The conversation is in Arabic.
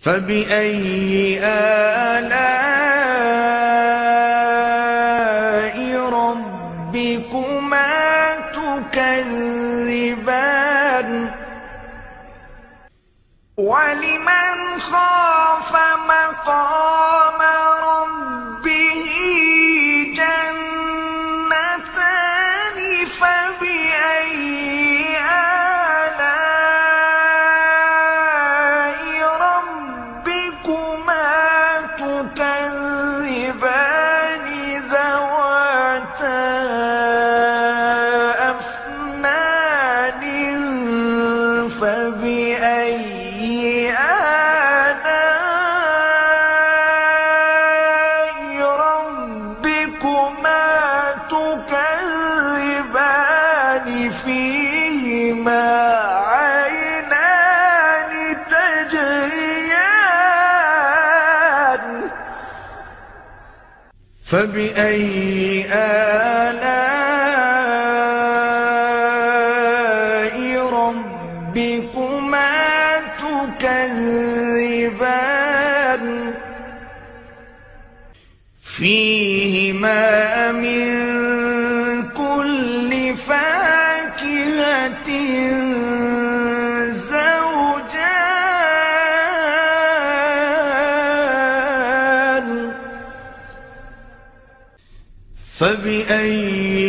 فبأي آلاء ربكما تكذبان ولمن خاف مقام ربه جنتان فبأي آلاء ربكما تكذبان ذواتا أفنان فبأي آلاء ربكما تكذبان فيهما عينان تجريان فبأي آلاء ربكما تكذبان فيهما من كل فاكهة زوجان فبأي